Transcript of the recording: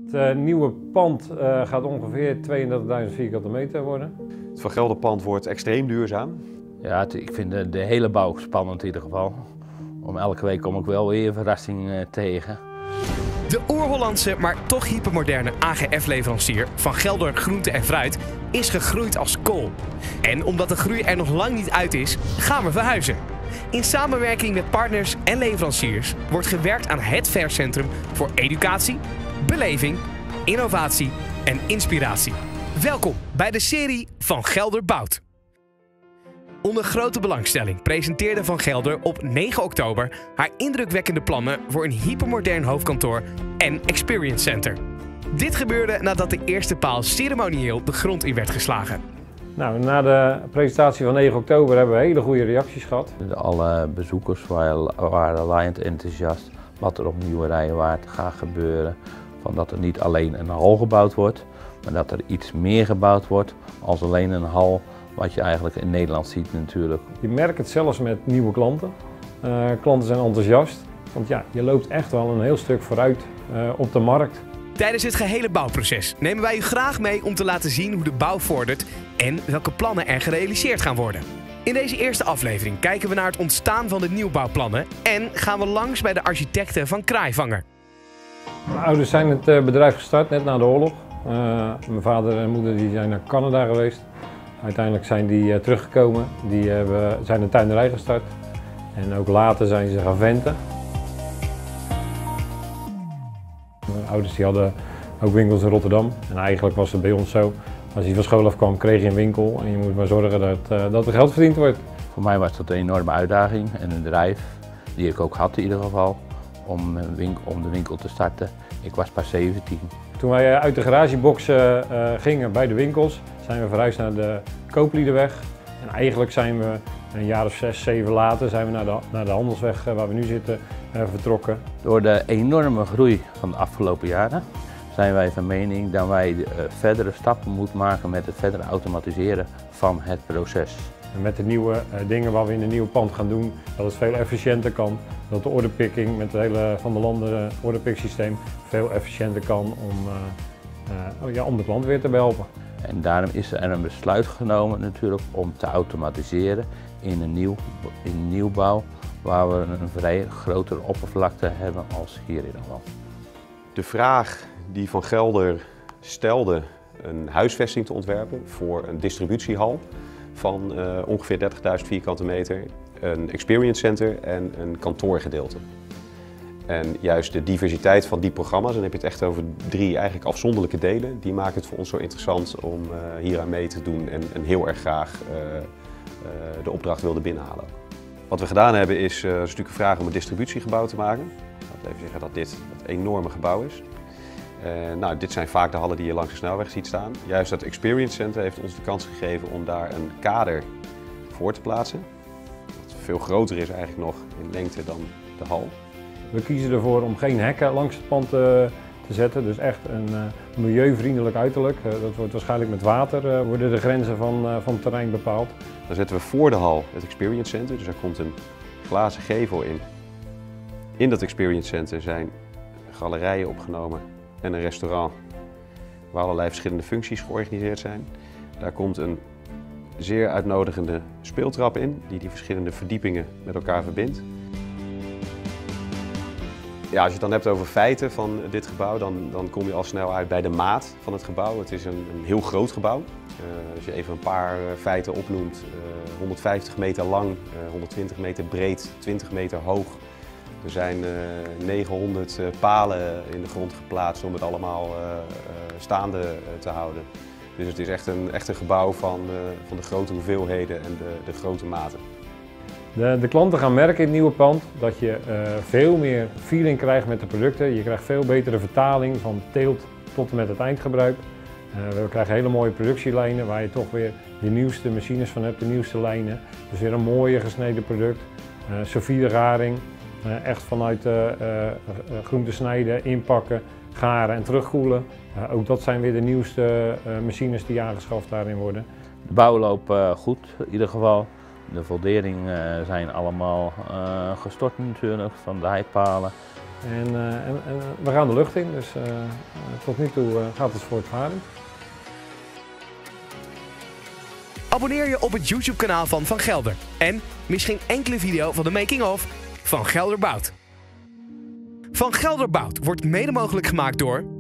Het nieuwe pand gaat ongeveer 32.000 vierkante meter worden. Het Van Gelder pand wordt extreem duurzaam. Ja, ik vind de hele bouw spannend in ieder geval. Elke week kom ik wel weer een verrassing tegen. De oer-Hollandse, maar toch hypermoderne AGF-leverancier Van Gelder Groente en Fruit is gegroeid als kool. En omdat de groei er nog lang niet uit is, gaan we verhuizen. In samenwerking met partners en leveranciers wordt gewerkt aan het vercentrum voor educatie, beleving, innovatie en inspiratie. Welkom bij de serie Van Gelder bouwt. Onder grote belangstelling presenteerde Van Gelder op 9 oktober haar indrukwekkende plannen voor een hypermodern hoofdkantoor en experience center. Dit gebeurde nadat de eerste paal ceremonieel de grond in werd geslagen. Nou, na de presentatie van 9 oktober hebben we hele goede reacties gehad. Alle bezoekers waren laaiend enthousiast wat er op Nieuwe Rijnwaard gaat gebeuren. Van dat er niet alleen een hal gebouwd wordt, maar dat er iets meer gebouwd wordt als alleen een hal. Wat je eigenlijk in Nederland ziet natuurlijk. Je merkt het zelfs met nieuwe klanten. Klanten zijn enthousiast, want ja, je loopt echt wel een heel stuk vooruit op de markt. Tijdens het gehele bouwproces nemen wij u graag mee om te laten zien hoe de bouw vordert en welke plannen er gerealiseerd gaan worden. In deze eerste aflevering kijken we naar het ontstaan van de nieuwbouwplannen en gaan we langs bij de architecten van Kraaivanger. Mijn ouders zijn het bedrijf gestart net na de oorlog. Mijn vader en moeder die zijn naar Canada geweest. Uiteindelijk zijn die teruggekomen, zijn een tuinderij gestart en ook later zijn ze gaan venten. Mijn ouders die hadden ook winkels in Rotterdam en eigenlijk was het bij ons zo, als je van school afkwam kreeg je een winkel en je moet maar zorgen dat er geld verdiend wordt. Voor mij was dat een enorme uitdaging en een drijf die ik ook had in ieder geval om de winkel te starten. Ik was pas 17. Toen wij uit de garagebox gingen bij de winkels, zijn we verhuisd naar de Koopliederweg. En eigenlijk zijn we een jaar of 6, 7 later zijn we naar de Handelsweg waar we nu zitten vertrokken. Door de enorme groei van de afgelopen jaren zijn wij van mening dat wij verdere stappen moeten maken met het verdere automatiseren van het proces. En met de nieuwe dingen wat we in het nieuwe pand gaan doen, dat het veel efficiënter kan. Dat de orderpicking met het hele Van der Landen orderpicksysteem veel efficiënter kan om de klant weer te behelpen. En daarom is er een besluit genomen natuurlijk om te automatiseren in een nieuwbouw waar we een vrij grotere oppervlakte hebben als hier in Nederland. De vraag die Van Gelder stelde een huisvesting te ontwerpen voor een distributiehal van ongeveer 30.000 vierkante meter, een experience center en een kantoorgedeelte. En juist de diversiteit van die programma's, dan heb je het echt over 3 eigenlijk afzonderlijke delen, die maken het voor ons zo interessant om hier aan mee te doen en heel erg graag de opdracht wilden binnenhalen. Wat we gedaan hebben is natuurlijk een vraag om een distributiegebouw te maken. Laten we even zeggen dat dit het enorme gebouw is. Dit zijn vaak de hallen die je langs de snelweg ziet staan. Juist dat Experience Center heeft ons de kans gegeven om daar een kader voor te plaatsen. Dat veel groter is eigenlijk nog in lengte dan de hal. We kiezen ervoor om geen hekken langs het pand te zetten, dus echt een milieuvriendelijk uiterlijk. Dat wordt waarschijnlijk met water, worden de grenzen van het terrein bepaald. Dan zetten we voor de hal het Experience Center, dus er komt een glazen gevel in. In dat Experience Center zijn galerijen opgenomen en een restaurant waar allerlei verschillende functies georganiseerd zijn. Daar komt een zeer uitnodigende speeltrap in die verschillende verdiepingen met elkaar verbindt. Ja, als je het dan hebt over feiten van dit gebouw, dan kom je al snel uit bij de maat van het gebouw. Het is een heel groot gebouw. Als je even een paar feiten opnoemt, 150 meter lang, 120 meter breed, 20 meter hoog. Er zijn 900 palen in de grond geplaatst om het allemaal staande te houden. Dus het is echt een gebouw van de grote hoeveelheden en de grote maten. De klanten gaan merken in het nieuwe pand dat je veel meer feeling krijgt met de producten. Je krijgt veel betere vertaling van teelt tot en met het eindgebruik. We krijgen hele mooie productielijnen waar je toch weer de nieuwste machines van hebt, de nieuwste lijnen. Dus weer een mooie gesneden product. Sous vide garing, echt vanuit groente snijden, inpakken, garen en terugkoelen. Ook dat zijn weer de nieuwste machines die aangeschaft daarin worden. De bouw loopt goed in ieder geval. De volderingen zijn allemaal gestort natuurlijk van de heipalen. En we gaan de lucht in, dus tot nu toe gaat het voortvarend. Abonneer je op het YouTube-kanaal van Van Gelder en mis geen enkele video van de making-of van Gelder Bouwt. Van Gelder Bouwt wordt mede mogelijk gemaakt door